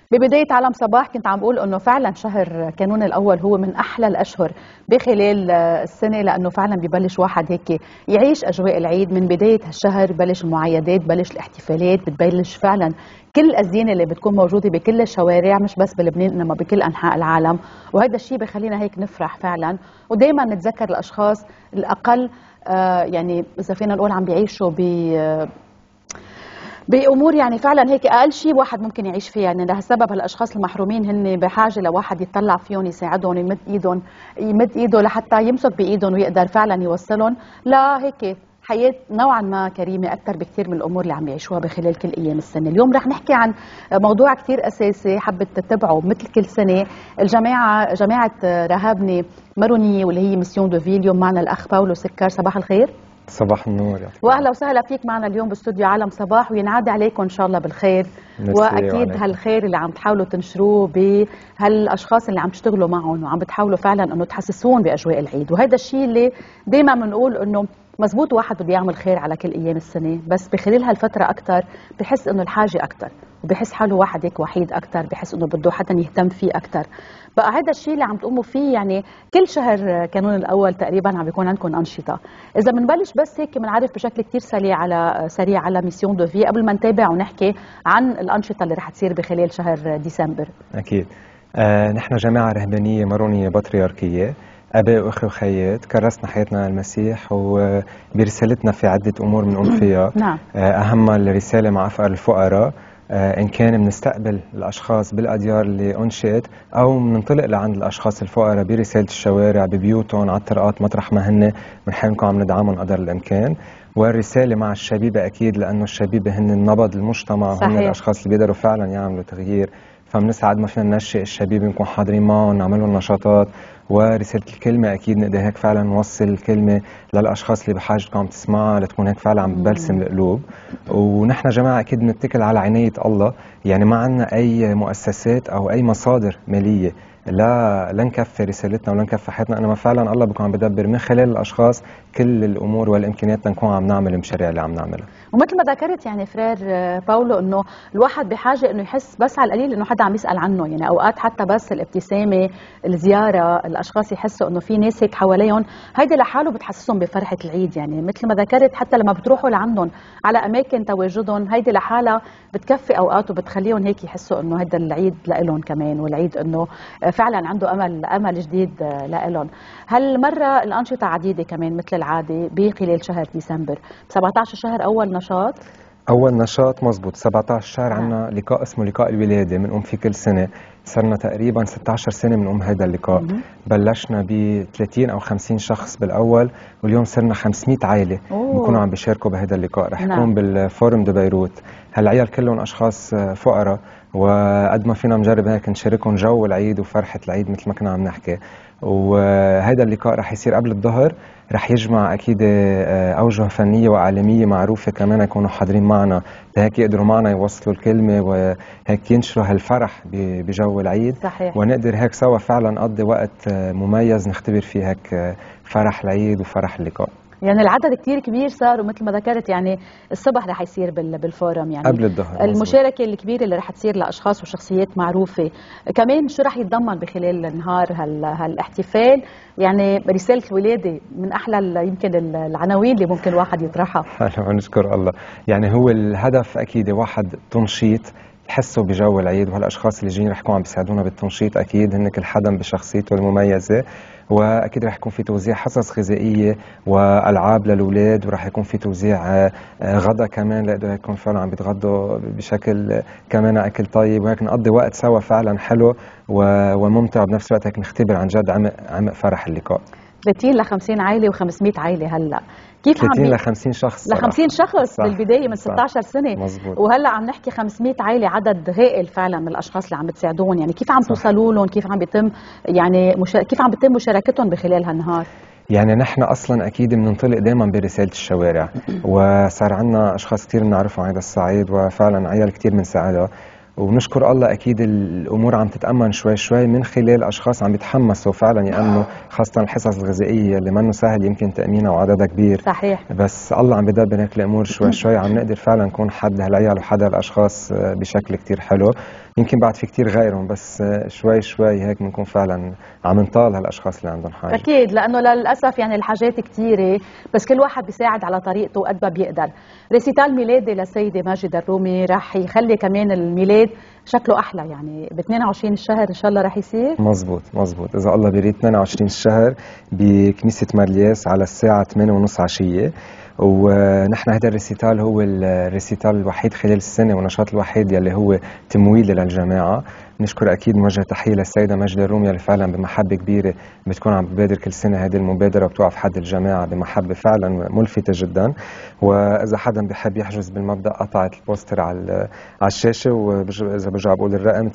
ببداية عالم صباح كنت عم بقول انه فعلا شهر كانون الاول هو من احلى الاشهر بخلال السنة، لانه فعلا ببلش واحد هيك يعيش اجواء العيد من بداية هالشهر. ببلش المعايدات، ببلش الاحتفالات، بتبلش فعلا كل الازينة اللي بتكون موجودة بكل الشوارع، مش بس بلبنان انما بكل انحاء العالم. وهذا الشيء بخلينا هيك نفرح فعلا، ودائما نتذكر الاشخاص الاقل يعني اذا فينا نقول عم بيعيشوا بامور يعني فعلا هيك اقل شيء واحد ممكن يعيش فيها. يعني لهالسبب هالاشخاص المحرومين هن بحاجه لواحد يطلع فيهم، يساعدهم، يمد ايده لحتى يمسك بايدهم ويقدر فعلا يوصلهم لهيك حياه نوعا ما كريمه اكثر بكثير من الامور اللي عم يعيشوها بخلال كل ايام السنه. اليوم رح نحكي عن موضوع كثير اساسي حبت تتبعه مثل كل سنه جماعه رهابني مرونيه واللي هي ميسيون دو في. اليوم معنا الاخ باولو سكر، صباح الخير. صباح النور. واهلا وسهلا فيك معنا اليوم باستوديو عالم صباح، وينعاد عليكم ان شاء الله بالخير. واكيد هالخير اللي عم تحاولوا تنشروه بهالاشخاص اللي عم تشتغلوا معهم وعم بتحاولوا فعلا انه تحسسون باجواء العيد. وهذا الشيء اللي دائما بنقول انه مزبوط، واحد بده يعمل خير على كل ايام السنه، بس بخلال هالفتره اكثر بحس انه الحاجه اكثر، وبحس حاله واحد هيك وحيد اكثر، بحس انه بده حدا يهتم فيه اكثر. بقى هذا الشيء اللي عم تقوموا فيه، يعني كل شهر كانون الاول تقريبا عم بيكون عندكم انشطه. اذا بنبلش بس هيك بنعرف بشكل كثير سريع على ميسيون دو في قبل ما نتابع ونحكي عن الانشطه اللي رح تصير بخلال شهر ديسمبر. اكيد. نحن جماعه رهبانيه مرونيه بطريركيه، اباء واخوه وخيات، كرسنا حياتنا المسيح، وبرسالتنا في عده امور بنقوم فيها. نعم. اهمها الرساله مع افقر الفقراء. ان كان بنستقبل الاشخاص بالاديار اللي انشئت، او بننطلق لعند الاشخاص الفقراء برساله الشوارع ببيوتهم على الطرقات مطرح ما هن، بنحاول نكون عم ندعمهم قدر الامكان. والرساله مع الشبيبه اكيد، لانه الشبيبه هن النبض المجتمع، وهن الاشخاص اللي بيقدروا فعلا يعملوا تغيير. فبنسعد ما فينا ننشئ الشبيبه، نكون حاضرين معهم، نعمل لهم نشاطات. ورساله الكلمه اكيد نقدر هيك فعلا نوصل الكلمه للاشخاص اللي بحاجه تكون عم تسمعها، لتكون هيك فعلا عم تبلسم القلوب. ونحن جماعه اكيد بنتكل على عنايه الله، يعني ما عندنا اي مؤسسات او اي مصادر ماليه لا نكفي رسالتنا ولا نكفي حياتنا، انما فعلا الله بيكون عم بدبر من خلال الاشخاص كل الامور والامكانيات لنكون عم نعمل المشاريع اللي عم نعملها. ومثل ما ذكرت يعني فرير باولو انه الواحد بحاجه انه يحس بس على القليل انه حدا عم يسال عنه. يعني اوقات حتى بس الابتسامه، الزياره، الاشخاص يحسوا انه في ناس هيك حواليهم، هيدي لحاله بتحسسهم بفرحه العيد. يعني مثل ما ذكرت حتى لما بتروحوا لعندهم على اماكن تواجدهم، هيدي لحالها بتكفي اوقات وبتخليهم هيك يحسوا انه هذا العيد لإلهم كمان، والعيد انه فعلا عنده امل جديد لإلهم. هالمره الانشطه عديده كمان مثل العاده بخلال شهر ديسمبر. 17 شهر اول نشاط مزبوط. 17 شهر عندنا لقاء اسمه لقاء الولاده، بنقوم فيه كل سنه. صرنا تقريبا 16 سنه بنقوم هذا اللقاء. بلشنا ب 30 او 50 شخص بالاول، واليوم صرنا 500 عائله بنكونوا عم بيشاركوا بهذا اللقاء. رح يكون بالفورم دو بيروت. هالعيال كلهم اشخاص فقراء، وقد ما فينا نجرب هيك نشاركهم جو العيد وفرحه العيد مثل ما كنا عم نحكي. وهذا اللقاء رح يصير قبل الظهر، رح يجمع اكيد اوجه فنيه واعلاميه معروفه كمان يكونوا حاضرين معنا، لهيك يقدروا معنا يوصلوا الكلمه وهيك ينشروا هالفرح بجو العيد. صحيح. ونقدر هيك سوا فعلا نقضي وقت مميز نختبر فيه هيك فرح العيد وفرح اللقاء. يعني العدد كتير كبير صار، ومثل ما ذكرت يعني الصبح رح يصير بالفورم، يعني قبل الظهر. المشاركه الكبيره اللي رح تصير لاشخاص وشخصيات معروفه. كمان شو رح يتضمن بخلال النهار هالاحتفال؟ يعني رساله الولاده من احلى يمكن العناوين اللي ممكن واحد يطرحها. حلو، نشكر الله. يعني هو الهدف اكيد واحد تنشيط يحسوا بجو العيد، وهالاشخاص اللي جايين رح يكونوا عم بيساعدونا بالتنشيط اكيد هن كل حدا بشخصيته المميزه. واكيد رح يكون في توزيع حصص غذائيه والعاب للاولاد، ورح يكون في توزيع غدا كمان ليقدروا يكونوا فعلا عم بيتغدوا بشكل كمان اكل طيب، وهيك نقضي وقت سوا فعلا حلو وممتع، وبنفس الوقت هيك نختبر عن جد عمق فرح اللقاء. 30 ل 50 عائله و500 عائله. هلا كيف 30 ل 50 شخص ل 50 شخص بالبدايه من 16 سنه. مزبوط. وهلا عم نحكي 500 عائله، عدد هائل فعلا من الاشخاص اللي عم بتساعدوهم. يعني كيف عم توصلوا لهم؟ كيف عم بيتم يعني كيف عم بيتم مشاركتهم بخلال هالنهار؟ يعني نحن اصلا اكيد بننطلق دائما برساله الشوارع، وصار عندنا اشخاص كثير بنعرفهم على هذا الصعيد، وفعلا عيال كثير بنساعدها. ونشكر الله اكيد الامور عم تتامن شوي شوي من خلال اشخاص عم بيتحمسوا فعلا يامنوا، خاصه الحصص الغذائيه اللي منه سهل يمكن تامينها وعددها كبير. صحيح. بس الله عم بدبر هيك الامور شوي شوي، عم نقدر فعلا نكون حد هالعيال وحد هالاشخاص بشكل كتير حلو. يمكن بعد في كتير غيرهم، بس شوي شوي هيك بنكون فعلا عم نطال هالاشخاص اللي عندهم حاجه. اكيد، لانه للاسف يعني الحاجات كتيره، بس كل واحد بيساعد على طريقته قد ما بيقدر. ريسيتال ميلادي للسيده ماجدة الرومي رح يخلي كمان الميلاد شكله احلى، يعني ب 22 الشهر ان شاء الله رح يصير. مزبوط مزبوط، اذا الله بيريد 22 الشهر بكنيسه مارلياس على الساعه 8:30 عشيه. ونحن هذا الريسيتال هو الريسيتال الوحيد خلال السنه والنشاط الوحيد يلي هو تمويلي للجماعه. نشكر اكيد موجه تحيه للسيده ماجدة الرومي اللي فعلا بمحبه كبيره بتكون عم تبادر كل سنه هذه المبادره وبتوقف حد الجماعه بمحبه فعلا ملفته جدا. واذا حدا بحب يحجز بالمبدا قطعت البوستر على الشاشه، واذا برجع بقول الرقم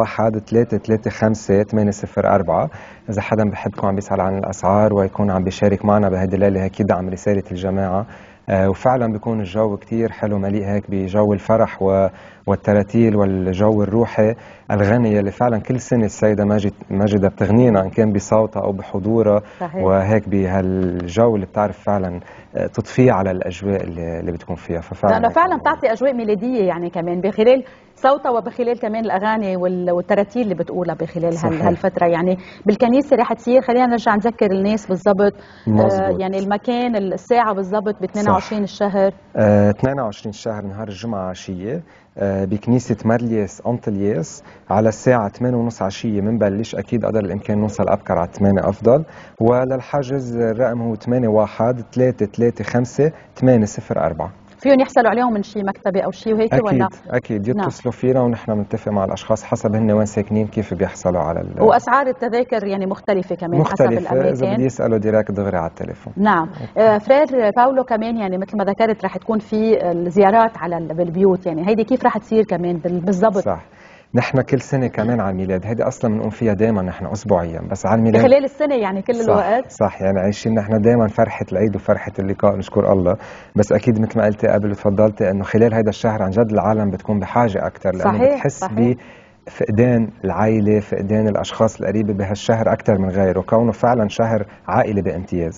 81-335-804. اذا حدا بحب يكون عم بيسال عن الاسعار ويكون عم بيشارك معنا بهذه الليله هيك يدعم رساله الجماعه. وفعلا بيكون الجو كتير حلو مليء هيك بجو الفرح والتراتيل والجو الروحي الغني اللي فعلا كل سنه السيده ماجدة بتغنينا ان كان بصوتها او بحضورها. صحيح. وهيك بهالجو اللي بتعرف فعلا تضفيه على الاجواء اللي بتكون فيها. ففعلا لانه فعلا بتعطي اجواء ميلاديه يعني كمان بخلال صوتها وبخلال كمان الاغاني والتراتيل اللي بتقولها بخلال هالفتره. يعني بالكنيسه رح تصير، خلينا نرجع نذكر الناس بالضبط. يعني المكان الساعه بالضبط ب 22 الشهر. 22 الشهر نهار الجمعه عشيه بكنيسة مارلياس أنطلياس على الساعة 8:30 عشية. منبلش أكيد قدر الإمكان نوصل أبكر على 8 أفضل. وللحجز الرقم هو 81-335-804. فيهم يحصلوا عليهم من شيء مكتبه او شيء وهيك أكيد ولا؟ اكيد يتصلوا فينا ونحن بنتفق مع الاشخاص حسب هن وين ساكنين كيف بيحصلوا على واسعار التذاكر يعني مختلفه كمان مختلفة حسب الاماكن. اذا بدي يسالوا ديراكت دغري على التليفون. نعم. فرير باولو كمان يعني مثل ما ذكرت رح تكون في الزيارات على بالبيوت، يعني هيدي كيف رح تصير كمان بالضبط؟ صح، نحن كل سنه كمان على الميلاد، هيدي اصلا بنقوم فيها دائما نحن اسبوعيا، بس على الميلاد خلال السنه يعني كل الوقت. صح، يعني عايشين نحن دائما فرحه العيد وفرحه اللقاء نشكر الله. بس اكيد مثل ما قلتي قبل وتفضلتي انه خلال هذا الشهر عن جد العالم بتكون بحاجه اكثر، لانه بتحس فقدان العائله، فقدان الاشخاص القريبه بهالشهر اكثر من غيره، كونه فعلا شهر عائلي بامتياز.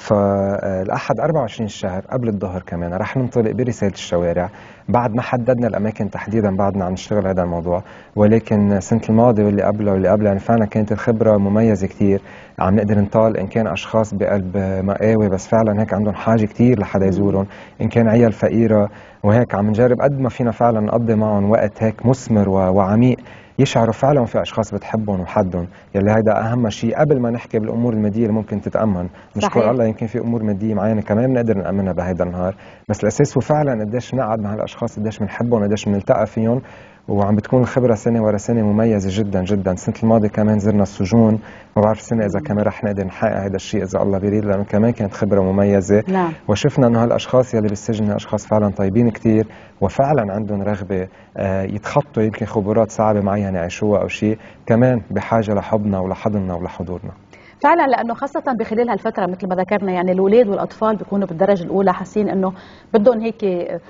فالاحد 24 الشهر قبل الظهر كمان رح ننطلق برساله الشوارع. بعد ما حددنا الاماكن تحديدا، بعدنا عم نشتغل هذا الموضوع، ولكن السنه الماضيه واللي قبلها واللي قبلها يعني فعلا كانت الخبره مميزه كثير. عم نقدر نطال ان كان اشخاص بقلب مقاوي بس فعلا هيك عندهم حاجه كثير لحدا يزورهم، ان كان عيال فقيره، وهيك عم نجرب قد ما فينا فعلا نقضي معهم وقت هيك مثمر وعميق، يشعروا فعلا في اشخاص بتحبهم وحدهم، يلي هيدا اهم شيء قبل ما نحكي بالامور الماديه اللي ممكن تتامن. نشكر الله يمكن في امور ماديه معينه كمان بنقدر نامنها بهيدا النهار، بس الاساس هو فعلا قديش نقعد مع هالاشخاص، قديش بنحبهم، قديش بنلتقى فيهم. وعم بتكون الخبره سنه ورا سنه مميزه جدا جدا. السنه الماضيه كمان زرنا السجون، ما بعرف السنه اذا كمان رح نقدر نحقق هذا الشيء اذا الله بيريد، لانه كمان كانت خبره مميزه. نعم. وشفنا انه هالاشخاص يلي بالسجن اشخاص فعلا طيبين كثير، وفعلا عندهم رغبه يتخطوا يمكن خبرات صعبه معينه يعيشوها او شيء، كمان بحاجه لحبنا ولحضننا ولحضورنا. فعلا، لانه خاصه بخلال هالفتره مثل ما ذكرنا يعني الاولاد والاطفال بيكونوا بالدرجه الاولى حاسين انه بدهم هيك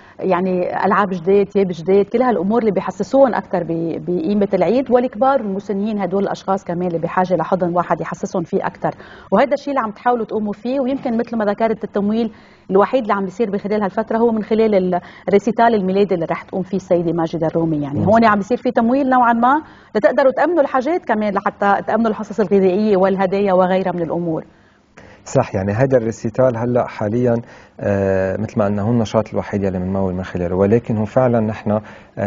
يعني العاب جديد، ثياب جديد، كل هالامور اللي بيحسسوهم اكثر بقيمه العيد، والكبار والمسنين هدول الاشخاص كمان اللي بحاجه لحضن واحد يحسسهم فيه اكثر. وهذا الشيء اللي عم تحاولوا تقوموا فيه، ويمكن مثل ما ذكرت التمويل الوحيد اللي عم بيصير بخلال هالفتره هو من خلال الريسيتال الميلادي اللي رح تقوم فيه السيده ماجدة الرومي. يعني هون عم بيصير في تمويل نوعا ما لتقدروا تامنوا الحاجات كمان، لحتى تامنوا الحصص الغذائيه والهدايا وغيرها من الامور. صح، يعني هذا الريسيتال هلا حاليا مثل ما قلنا هو النشاط الوحيد اللي بنمول من خلاله، ولكن هو فعلا نحن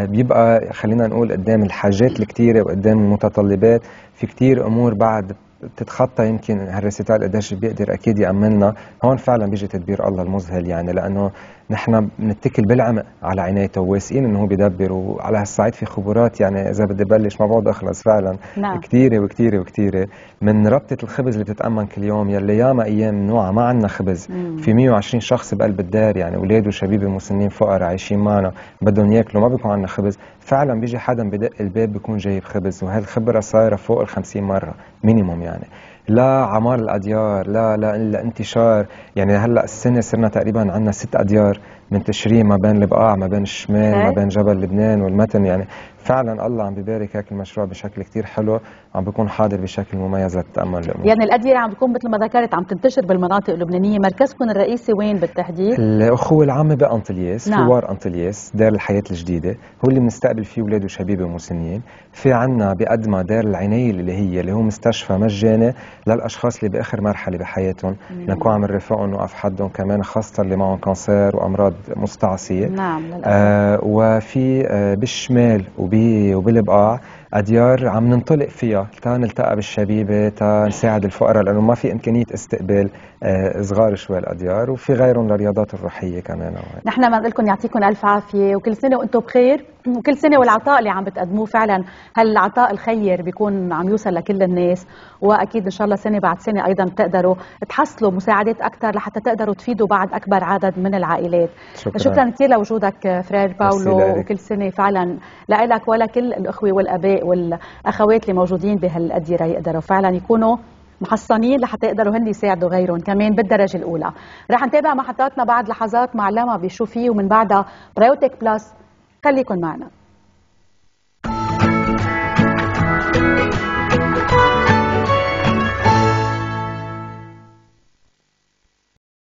بيبقى خلينا نقول قدام الحاجات الكثيره وقدام المتطلبات في كثير امور بعد بتتخطى يمكن هالريسيتال قديش بيقدر اكيد يامننا. هون فعلا بيجي تدبير الله المذهل، يعني لانه نحن بنتكل بالعمق على عنايته وواثقين انه هو بيدبر، وعلى هالصعيد في خبرات يعني اذا بدي بلش ما بعود اخلص فعلا. نعم. كثيره وكثيره وكثيره، من ربطه الخبز اللي بتتامن كل يوم، يلي ياما ايام نوعا ما عندنا خبز في 120 شخص بقلب الدار، يعني اولاد وشبيبه مسنين فقراء عايشين معنا بدهم ياكلوا، ما بيكون عندنا خبز، فعلا بيجي حدا بدق الباب بيكون جايب خبز، وهالخبره صايره فوق ال50 مره مينيموم يعني. لعمار الاديار، لانتشار. يعني هلا السنه صرنا تقريبا عندنا 6 اديار منتشرين ما بين البقاع، ما بين الشمال، ما بين جبل لبنان والمتن. يعني فعلا الله عم بيبارك هيك المشروع بشكل كتير حلو، عم بيكون حاضر بشكل مميز للتامل الامور. يعني الاديره عم بتكون مثل ما ذكرت عم تنتشر بالمناطق اللبنانيه، مركزكم الرئيسي وين بالتحديد؟ الاخوه العامه بانطلياس، نعم. حوار انطلياس، دار الحياه الجديده، هو اللي بنستقبل فيه اولاد وشبيبه ومسنين. في عنا بقدمها دار العنايه الالهيه اللي هو مستشفى مجاني للاشخاص اللي باخر مرحله بحياتهم، لنكون عم نرافقهم ونوقف حدهم، كمان خاصه اللي معهم كانسير وامراض مستعصيه. نعم للاسف. وفي بالشمال وبالبقاع أديار عم ننطلق فيها تا نلتقى بالشبيبة، تا نساعد الفقراء، لأنه ما في إمكانية استقبال صغار شوي الأديار، وفي غيرهم للرياضات الروحية كمان. نحن بنقول لكم يعطيكم ألف عافية، وكل سنة وأنتم بخير، وكل سنة والعطاء اللي عم بتقدموه فعلا هالعطاء الخير بيكون عم يوصل لكل الناس، وأكيد إن شاء الله سنة بعد سنة أيضا بتقدروا تحصلوا مساعدات أكثر لحتى تقدروا تفيدوا بعد أكبر عدد من العائلات. شكرا كثير لوجودك فرير باولو، وكل سنة فعلا لك ولكل الأخوة والأباء والأخوات اللي موجودين بهالأديرة يقدروا فعلا يكونوا محصنين لحتى يقدروا هن يساعدوا غيرهم كمان بالدرجة الأولى. رح نتابع محطاتنا بعد لحظات مع لما بشو فيه، ومن بعدها برايوتك بلس. خليكن معنا.